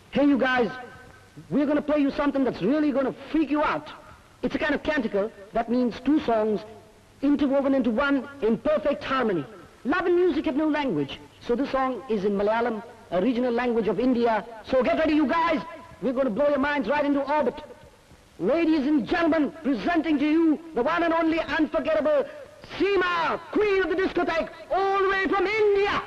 Hey, you guys, we're going to play you something that's really going to freak you out. It's a kind of canticle that means two songs interwoven into one in perfect harmony. Love and music have no language, so this song is in Malayalam, a regional language of India. So get ready, you guys. We're going to blow your minds right into orbit. Ladies and gentlemen, presenting to you the one and only unforgettable Seema, queen of the discotheque, all the way from India.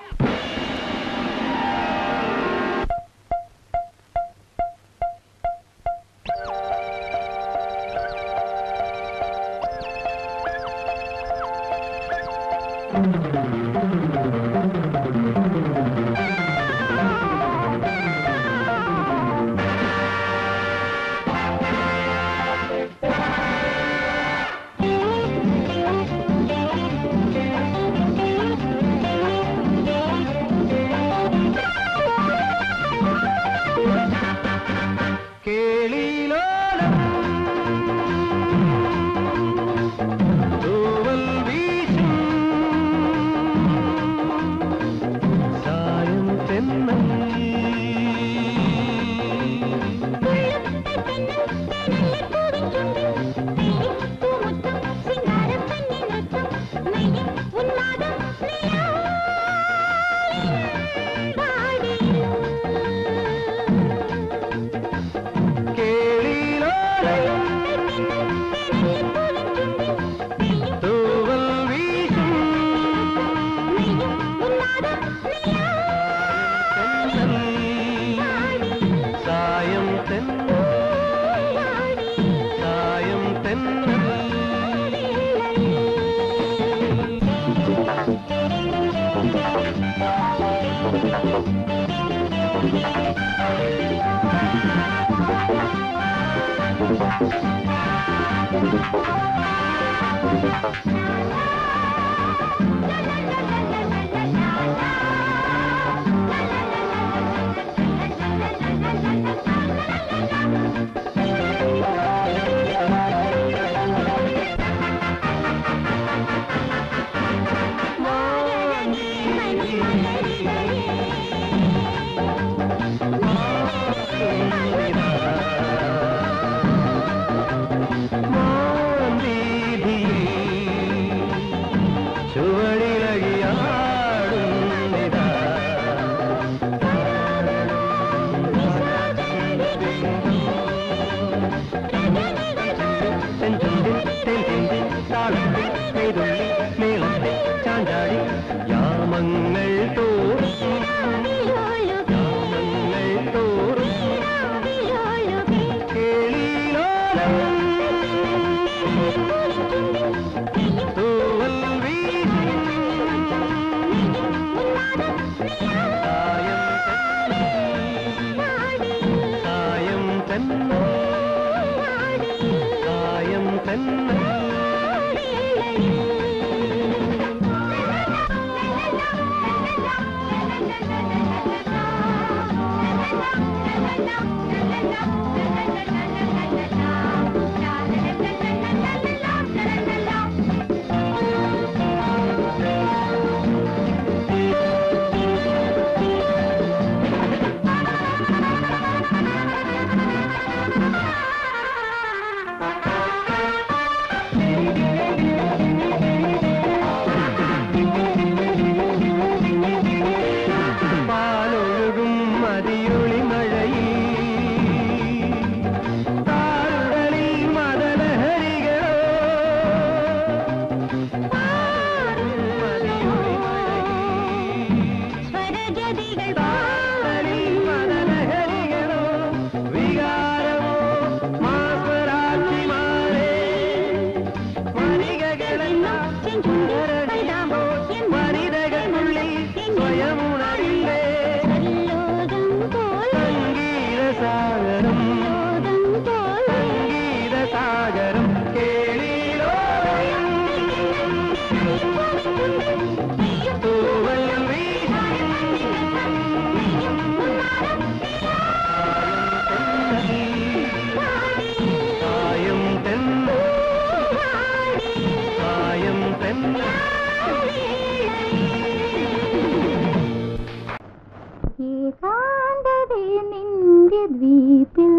ദ്വീപിൽ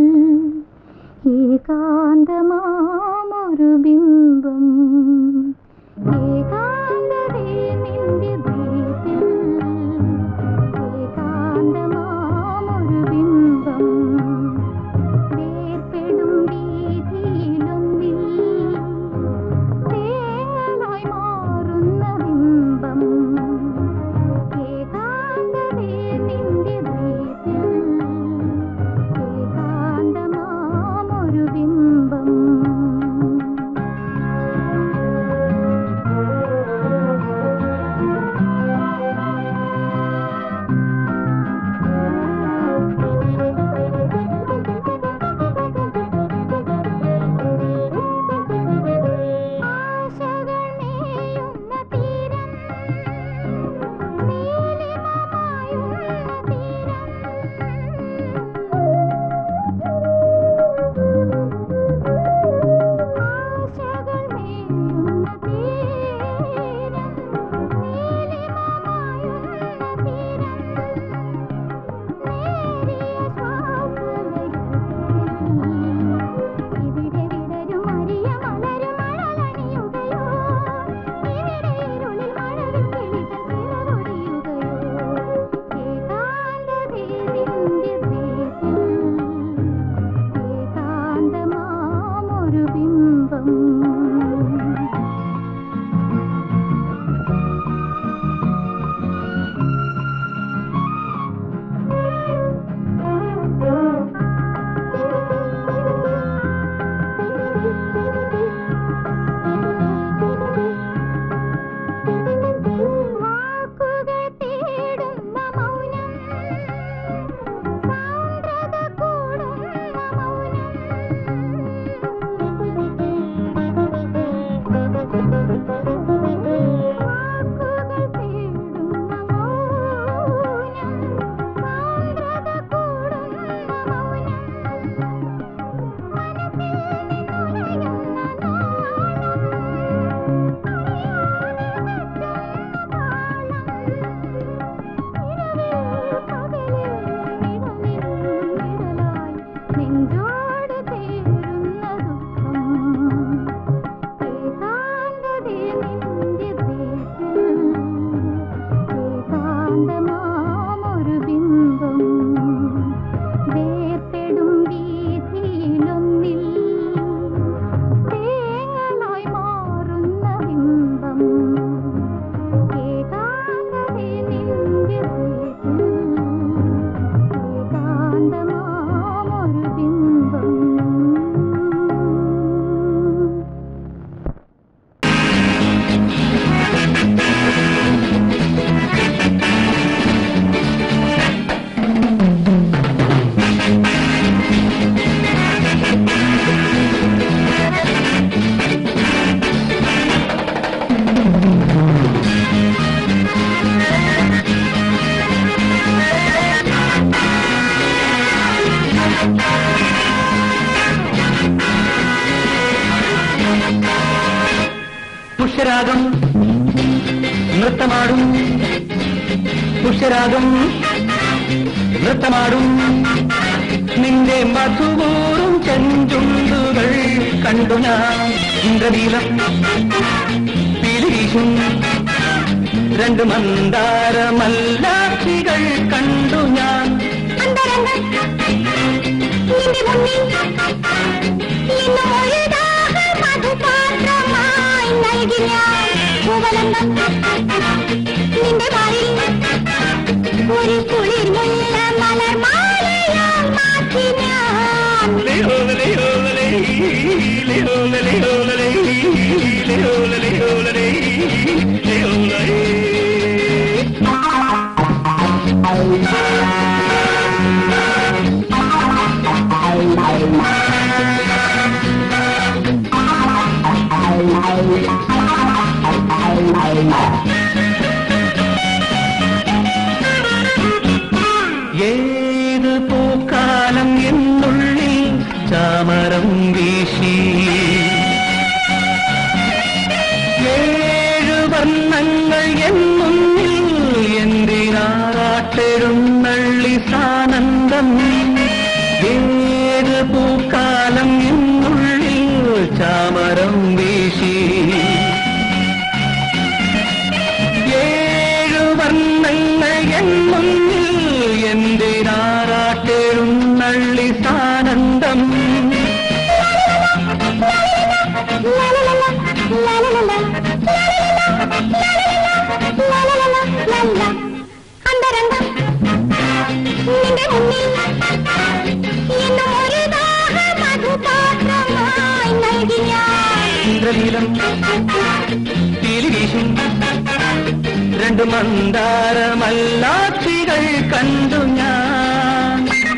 ഏകാന്തമാമൊരു ബിംബം ഏകാന്തതേ നിന്റെ ദ്വീപിൽ ഏകാന്തമാമൊരു ബിംബം വേർപെടും വീഥിയിലൊന്നിൽ തേങ്ങലായി മാറുന്ന ബിംബം ഏകാന്തതേ നിന്റെ ദ്വീപിൽ ഏകാന്തമാമൊരു ബിംബം പുഷ്യരാഗം നൃത്തമാടും പുഷ്യരാഗം നൃത്തമാടും നിന്റെ മധുപൂറും ചെഞ്ചുണ്ടുകൾ കണ്ടു ഞാൻ ഇന്ദ്രനീലം പിലിവീശും രണ്ട് മന്ദാരമല്ലാക്ഷികൾ കണ്ടു ഞാൻ നിന്റെ വായിൽ ഒരു കുളിർമുള്ള മലർമാലയാൽ മാറ്റി ഞാൻ ഏത് പൂക്കാലം എന്നുള്ളിൽ ചാമരം വീശി ഏഴ് വർണ്ണങ്ങൾ എന്നുള്ളിൽ എന്തിനാറാട്ടെഴുന്നള്ളി സാനന്ദം ഏത് പൂക്കാലം എന്നുള്ളിൽ ചാമരം വീശി ഏഴു വർണ്ണങ്ങൾ എന്നുള്ളിൽ എന്റെ നാരാട്ടെഴുന്നള്ളി സാനന്ദം അന്തരംഗം നിന്റെ മുന്നിൽ എന്നൊരു ദാഹ മധുപാത്രമായി നൽകി ഞാൻ ഇന്ദ്രനീലം പീലിവീശും രണ്ടു മന്ദാരമല്ലാക്ഷികൾ കണ്ടു ഞാൻ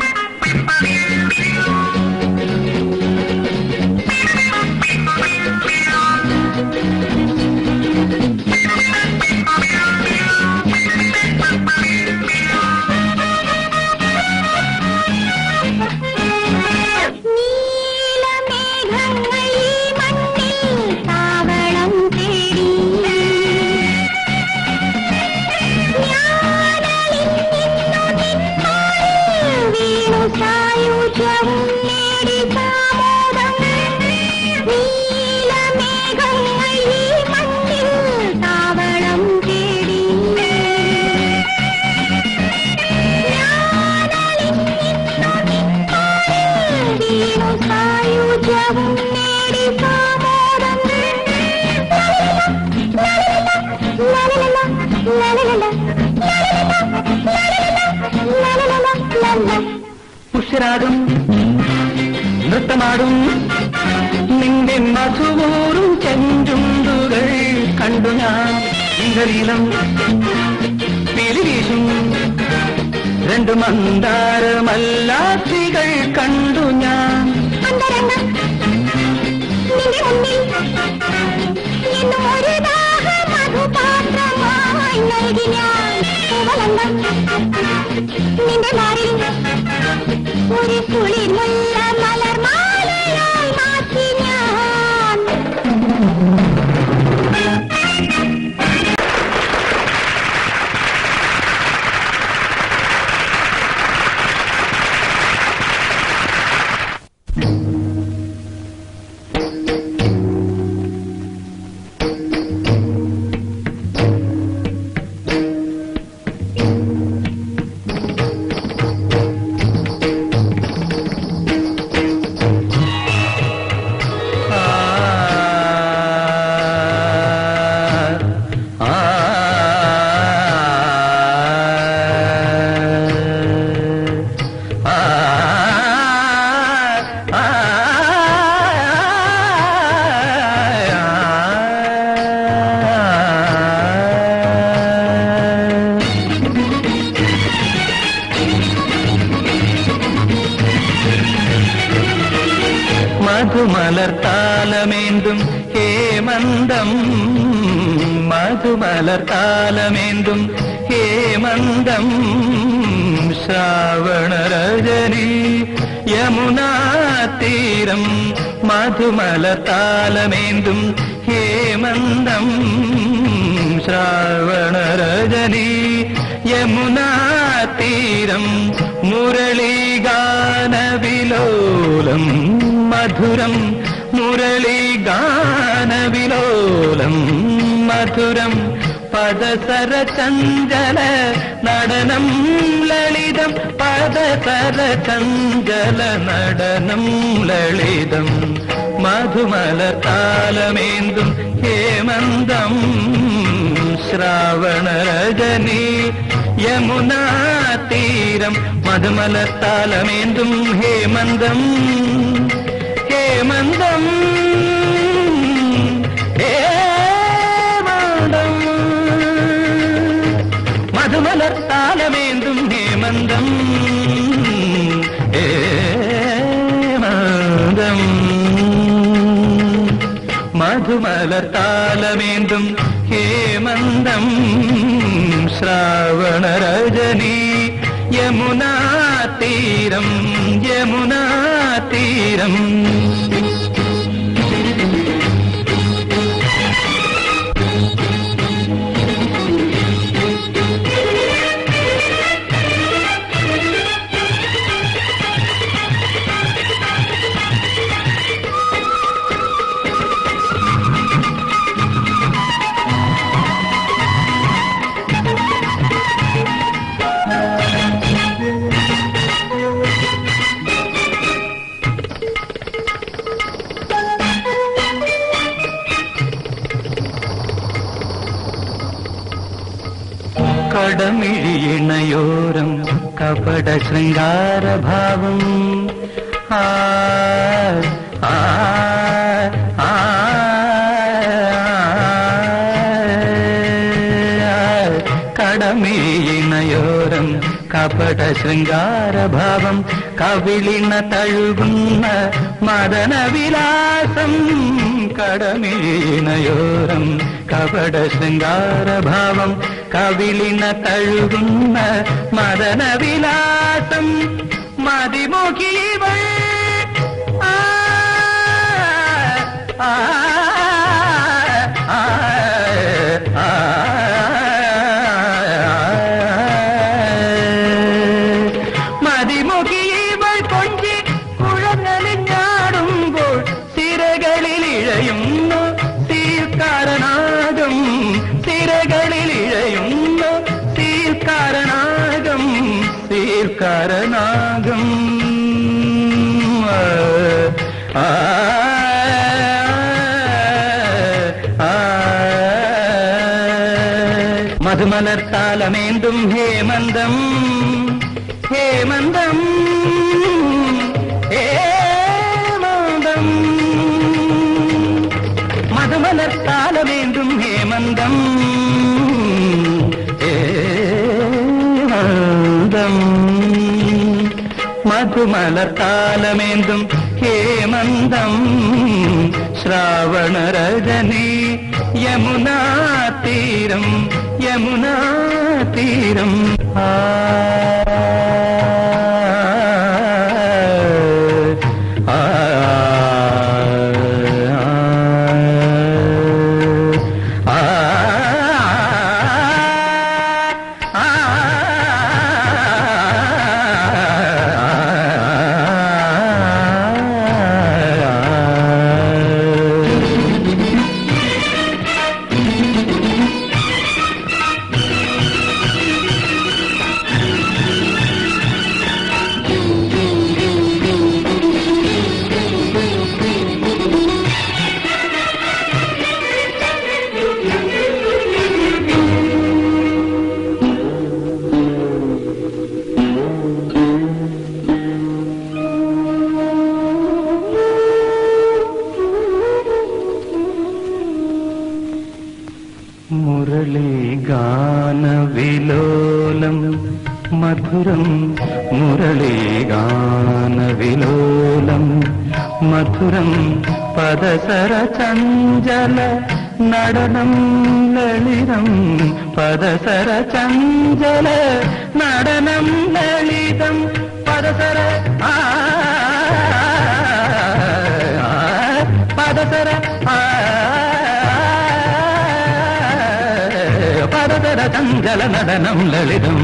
പുഷ്യരാഗം നൃത്തമാടും നിന്റെ മധുവൂറും ചെഞ്ചുണ്ടുകൾ കണ്ടു ഞാൻ ഇന്ദ്രനീലം പീലിവീശും രണ്ടു മന്ദാരമല്ലാക്ഷികൾ കണ്ടു ഞാൻ നിന്റെ മാറിൽ ഒരു കുളിർമുള്ള മലർമാലയായി മാറ്റി ഞാൻ മധുമലർത്താലമേന്തും ഹേമന്തം മധുമലർത്താലമേന്തും ഹേമന്തം ശ്രാവണരജനി യമുനാതീരം മധുമലർത്താലമേന്തും ഹേമന്തം ശ്രാവണരജനി യമുനാതീരം മുരളീഗാനവിലോലം മധുരം മുരളീഗാനവിലോലം മധുരം പദസര ചഞ്ചല നടനം ലളിതം പദസര ചഞ്ചല നടനം ലളിതം മധുമലർത്താലമേന്തും ഹേമന്തം ശ്രാവണരജനി യമുനാതീരം മധുമലർത്താലമേന്തും ഹേമന്തം ഹേമന്തം ഹേമന്തം മധുമലർത്താലമേന്തും ഹേമന്തം ഹേമന്തം മധുമലർത്താലമേന്തും ഹേമന്തം ശ്രാവണരജനി യമുനാതീരം യമുനാതീരം കവിളിണയോരം കപട ശൃംഗാരഭാവം ആ ആ ആ കടമേയിണയോരം കപട ശൃംഗാരഭാവം കവിളിണ തഴുകുന്ന മദനവിലാസം കടമേയിണയോരം കപട ശൃംഗാരഭാവം കവിളിണ തഴുകുന്ന മദനവിലാസം മതിമുഖീവൾ ആ ആ ആ ആ മതിമുഖീവൾ കൊഞ്ചി കുഴഞ്ഞലിഞ്ഞാടുമ്പോൾ സിരകളിലിഴയുന്നു സീൽക്കാരനാകും സിരകളിലിഴയുന്നു സീൽക്കാരനാകും സീൽക്കാരനാകും ആ മധുമലർത്താലമേന്തും ഹേമന്തം ഹേമന്തം ഹേമന്തം മധുമലർത്താലമേന്തും ഹേമന്തം ഹേമന്തം മധുമലർത്താലമേന്തും ഹേമന്തം ശ്രാവണരജനി യമുനാ തീരം യമുനാ തീരം ആ ആ മുരളീഗാനവിലോലം മധുരം മുരളീഗാനവിലോലം മധുരം പദസര ചഞ്ചല നടനം ലളിതം പദസര ചഞ്ചല നടനം ലളിതം പദസര പദസര പദസര ചഞ്ചല നടനം ലളിതം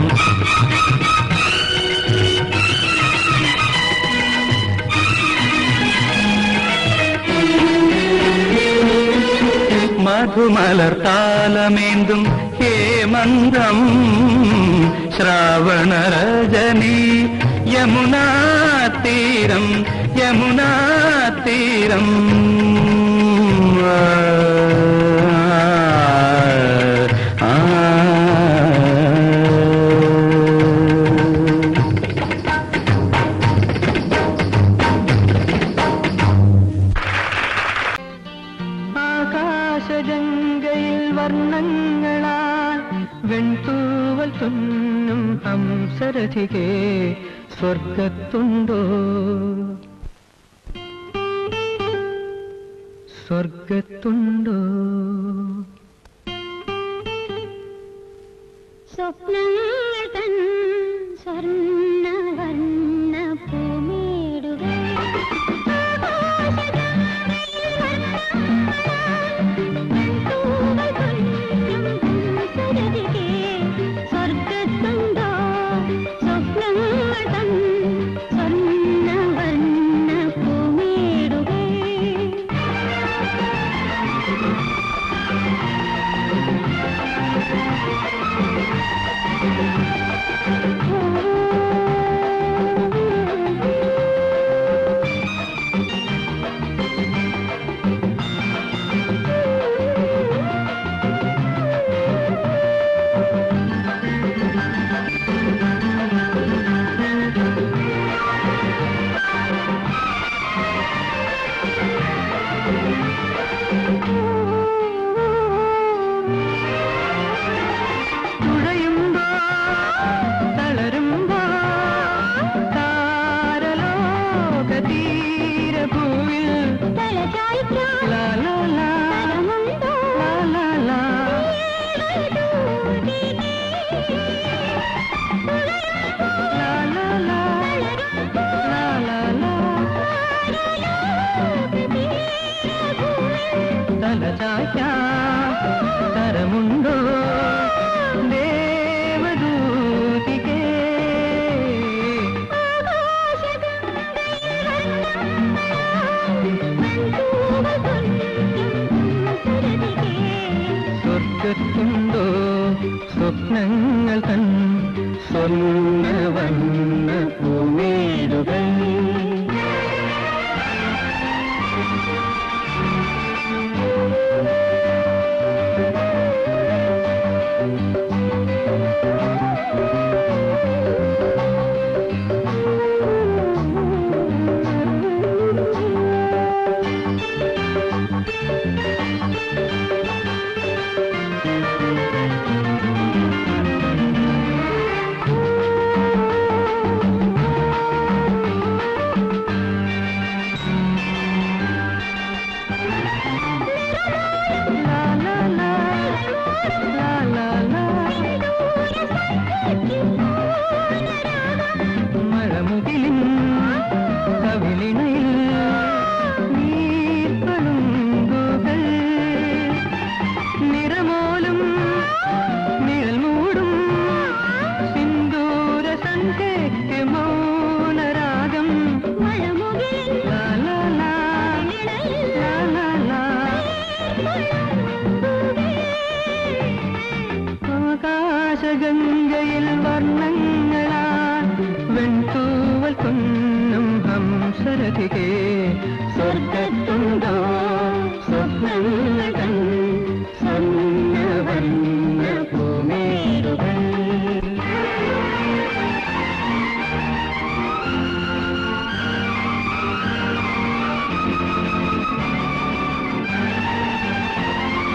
മധുമലർത്താലമേന്തും ഹേമന്തം ശ്രാവണരജനി യമുനാ തീരം യമുനാ തീരം ആകാശഗംഗയിൽ വർണ്ണങ്ങളാൽ വെൺതൂവൽ തുന്നും ഹംസരഥികേ സ്വർഗത്തുണ്ടോ സ്വർഗത്തുണ്ടോ സ്വപ്നങ്ങൾ തൻ സ്വർണ്ണവർണ്ണ പൂമേടുകൾ സ്വർഗത്തുണ്ടോ സ്വപ്നങ്ങൾ തൻ സ്വർണ്ണവർണ്ണ പൂമേടുകൾ Oh ചായ്ക്കാം തരമുണ്ടോ ദേവദൂതികേ സ്വർഗത്തുണ്ടോ സ്വപ്നങ്ങൾ തൻ സ്വർണ്ണവർണ്ണ പൂമേടുകൾ മഴമുകിലിൻ കവിളിണയിൽ നീർപ്പളുങ്കുകൾ നിറമോലും നിഴൽ മൂടും സിന്ദൂര സന്ധ്യയ്ക്ക് മൗനരാഗം ആകാശഗംഗയിൽ വർണ്ണങ്ങളാൽ വെൺതൂവൽ കൊന്നും ഹംസരഥികേ സ്വർഗത്തുണ്ടോ സ്വപ്നങ്ങൾ